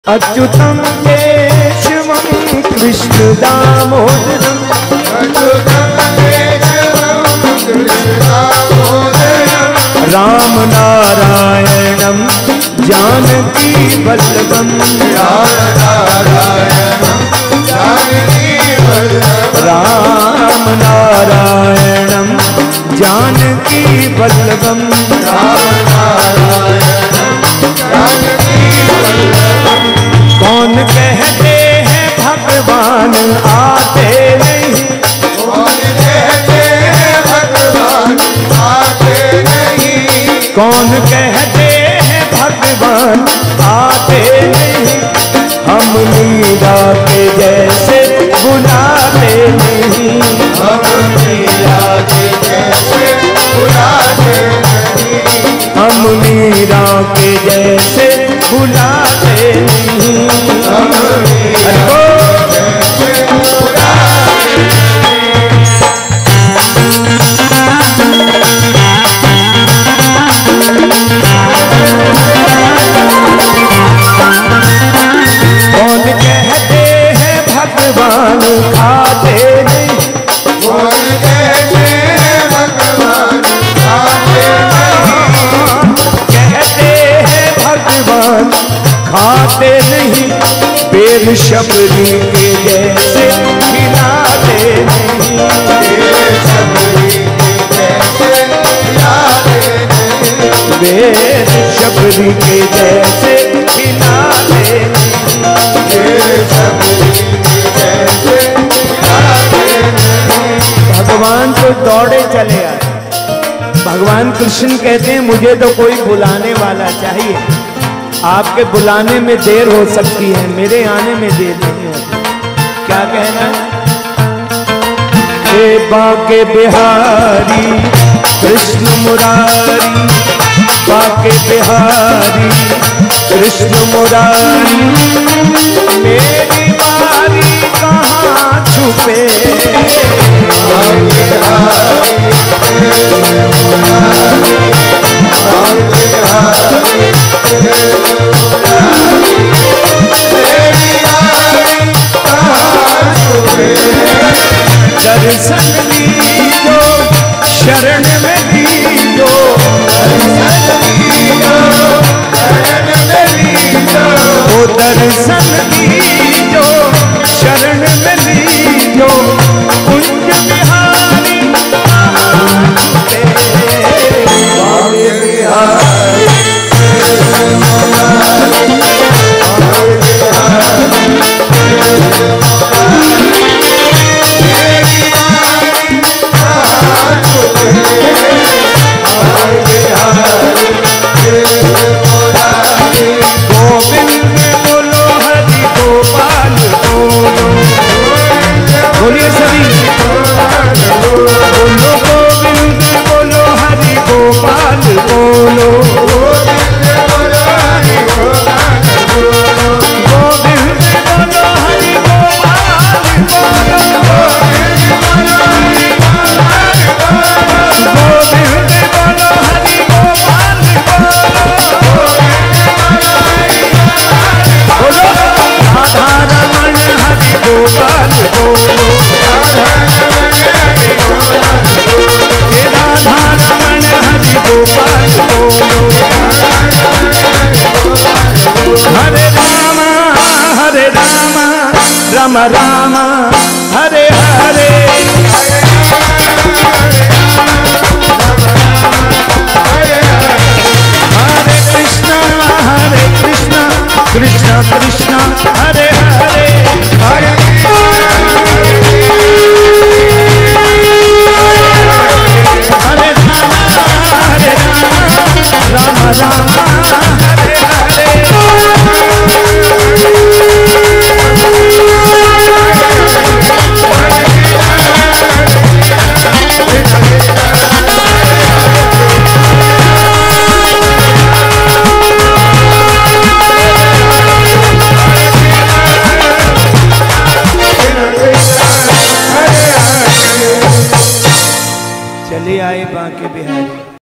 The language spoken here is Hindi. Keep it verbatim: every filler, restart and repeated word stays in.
अच्युतं केशवं कृष्ण दामोदरं अच्युतं केशवं कृष्ण दामोदरं राम नारायणं जानकी वल्लभं राम नारायणं जानकी वल्लभं राम नारायणं जानकी वल्लभं राम नारायणं जानकी वल्लभं। कौन कहते हैं भगवान आते नहीं, कौन कहते हैं भगवान आते नहीं, कौन कहते हैं भगवान आते नहीं, हम मीरा के जैसे बुलाते नहीं, हम मीरा के जैसे बुलाते नहीं, हम मीरा के जैसे बुलाते नहीं, हम मीरा के जैसे बुलाते कौन कहते हैं भगवान खाते नहीं, कौन कहते हैं भगवान खाते नहीं, कहते हैं भगवान खाते नहीं, बेर शबरी के जैसे खिलाते नहीं, बेर शबरी के जैसे खिलाते नहीं, बेर शबरी के जैसे खिलाते नहीं, बेर शबरी के जैसे खिलाते नहीं। भगवान तो दौड़े चले आए। भगवान कृष्ण कहते हैं मुझे तो कोई बुलाने वाला चाहिए। आपके बुलाने में देर हो सकती है, मेरे आने में देर नहीं होती। क्या कहना है? हे बाके बिहारी कृष्ण मुरारी, बाके बिहारी कृष्ण मुरारी, मेरी बारी कहाँ छुपे, बाके बिहारी कृष्ण मुरारी, बाके बिहारी दर्शन दीजो शरण में दीजो, दर्शन दीजो शरण में दीजो, ओ दर्शन दीजो शरण में दीजो, कुंज बिहारी बाके बिहारी गोविंद बोलो हरि गोपाल बोलो, बोलिए सभी बोलो गोविंद बोलो हरि गोपाल बोलो, गोविंद बोलो हरि गोपाल बोलो, गोविंद बोलो हरि गोपाल बोलो, गोविंद बोलो हरि गोपाल बोलो, गोविंद बोलो हरि गोपाल बोलो, बोलो राधा रमण हरि गोपाल बोलो, राधा रमण हरि गोपाल बोलो, राधा रमण हरि गोपाल बोलो, हरे रामा हरे रामा राम राम हरे हरे, हरे कृष्णा हरे कृष्णा कृष्णा कृष्णा हरे हरे, हरे हरे राम हरे राम राम राम